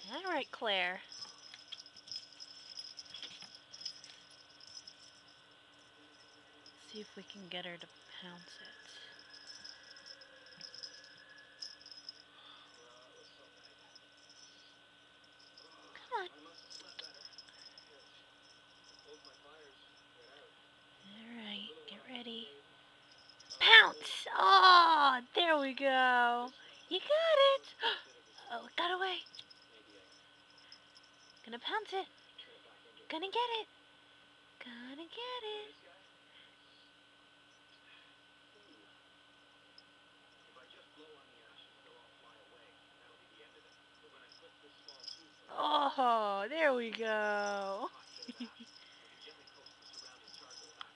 All right, Claire. See if we can get her to pounce it. Come on. All right, get ready. Pounce! Oh, there we go. You got it. Oh, it got away. Gonna pounce it. Gonna get it. Gonna get it. Oh, there we go.